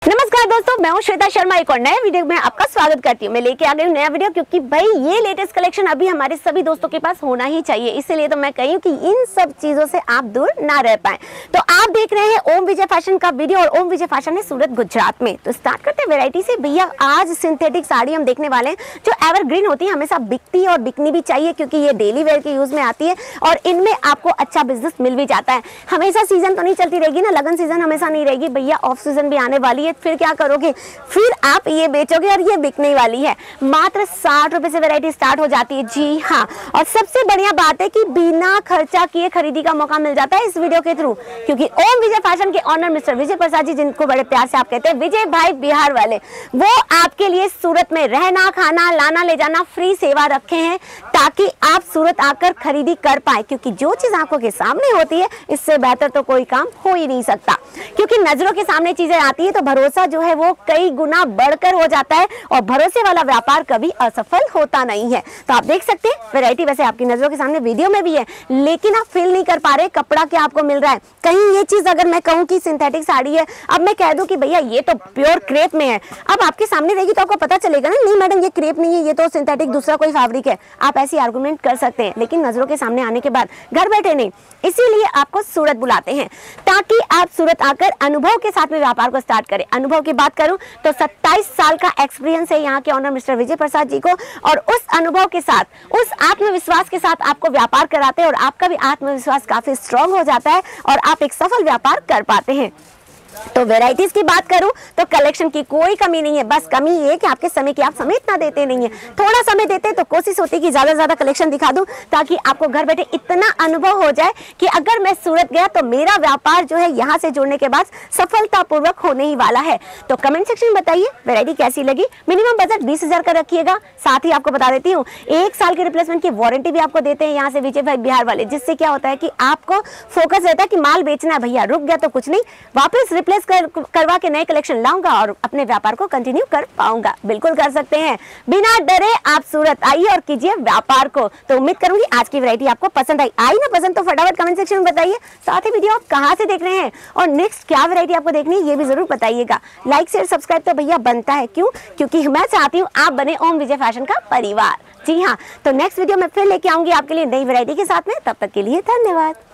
नमस्कार दोस्तों, मैं हूं श्वेता शर्मा। एक और नए वीडियो में आपका स्वागत करती हूं। मैं लेके आ गई हूं नया वीडियो, क्योंकि भाई ये लेटेस्ट कलेक्शन अभी हमारे सभी दोस्तों के पास होना ही चाहिए। इसलिए तो मैं कही हूं कि इन सब चीजों से आप दूर ना रह पाए। तो आप देख रहे हैं ओम विजय फैशन का वीडियो, और ओम विजय फैशन है सूरत गुजरात में। तो स्टार्ट करते हैं वैरायटी से। भैया आज सिंथेटिक साड़ी हम देखने वाले हैं जो एवरग्रीन होती है, हमेशा बिकती है और बिकनी भी चाहिए, क्योंकि ये डेली वेयर के यूज में आती है और इनमें आपको अच्छा बिजनेस मिल भी जाता है। हमेशा सीजन तो नहीं चलती रहेगी ना, लगन सीजन हमेशा नहीं रहेगी भैया, ऑफ सीजन भी आने वाली है। फिर क्या करोगे, फिर आप ये बेचोगे और ये बिकने वाली है। मात्र 60 रुपए से वैरायटी स्टार्ट हो जाती है। जी हाँ, और सबसे बढ़िया बात है कि बिना खर्चा किए खरीदी का मौका मिल जाता है इस वीडियो के थ्रू, क्योंकि ओम विजय फैशन के ऑनर मिस्टर विजय प्रसाद जी, जिनको बड़े प्यार से आप कहते हैं विजय भाई बिहार वाले, वो आपके लिए सूरत में रहना, खाना, लाना, ले जाना फ्री सेवा रखे हैं, ताकि आप सूरत आकर खरीदी कर पाए। क्योंकि जो चीज आंखों के सामने होती है, इससे बेहतर तो कोई काम हो ही नहीं सकता। क्योंकि नजरों के सामने चीजें आती है तो भरोसा जो है वो कई गुना बढ़कर हो जाता है, और भरोसे वाला व्यापार कभी असफल होता नहीं है। तो आप देख सकते हैं वैरायटी वैसे आपकी नजरों के सामने वीडियो में भी है, लेकिन आप फील नहीं कर पा रहे कपड़ा क्या आपको मिल रहा है। कहीं ये चीज अगर मैं कहूँ कि सिंथेटिक साड़ी है, अब मैं कह दूं कि भैया ये तो प्योर क्रेप में है, अब आपके सामने रहेगी तो आपको पता चलेगा ना, नहीं मैडम ये क्रेप नहीं है, ये तो सिंथेटिक दूसरा कोई फैब्रिक है। आप ऐसी आर्गुमेंट कर सकते हैं, लेकिन नजरों के सामने आने के बाद घर बैठे नहीं। इसीलिए आपको सूरत बुलाते हैं, ताकि आप सूरत आकर अनुभव के साथ में व्यापार को स्टार्ट करें। अनुभव की बात करूं तो 27 साल का एक्सपीरियंस है यहाँ के ऑनर मिस्टर विजय प्रसाद जी को, और उस अनुभव के साथ, उस आत्मविश्वास के साथ आपको व्यापार कराते हैं, और आपका भी आत्मविश्वास काफी स्ट्रांग हो जाता है और आप एक सफल व्यापार कर पाते हैं। तो वैरायटीज की बात करूं तो कलेक्शन की कोई कमी नहीं है, बस कमी ये है कि आपके समय की आप समय इतना देते नहीं है। थोड़ा समय देते तो कोशिश होती कि ज्यादा से ज्यादा कलेक्शन दिखा दूं, ताकि आपको घर बैठे इतना अनुभव हो जाए कि अगर मैं सूरत गया तो मेरा व्यापार जो है यहाँ से जुड़ने के बाद सफलतापूर्वक होने ही वाला है। तो कमेंट सेक्शन में बताइए वैरायटी कैसी लगी। मिनिमम बजट 20,000 का रखिएगा। साथ ही आपको बता देती हूँ 1 साल की रिप्लेसमेंट की वारंटी भी आपको देते हैं यहाँ से विजय भाई बिहार वाले, जिससे क्या होता है कि आपको फोकस रहता है कि माल बेचना है भैया, रुक गया तो कुछ नहीं, वापस रिप्लेस करवा के नए कलेक्शन लाऊंगा और अपने व्यापार को कंटिन्यू कर पाऊंगा। बिल्कुल कर सकते हैं, बिना डरे आप सूरत आइए और कीजिए व्यापार को। तो उम्मीद करूंगी आज की वैरायटी आपको पसंद आई ना पसंद तो फटाफट कमेंट सेक्शन में बताइए। साथ ही वीडियो आप कहां से देख रहे हैं और नेक्स्ट क्या वैरायटी आपको देखनी है ये भी जरूर बताइएगा। लाइक शेयर सब्सक्राइब तो भैया बनता है, क्यों? क्योंकि मैं चाहती हूँ आप बने ओम विजय फैशन का परिवार। जी हाँ, तो नेक्स्ट वीडियो में फिर लेके आऊंगी आपके लिए नई वैरायटी के साथ में। तब तक के लिए धन्यवाद।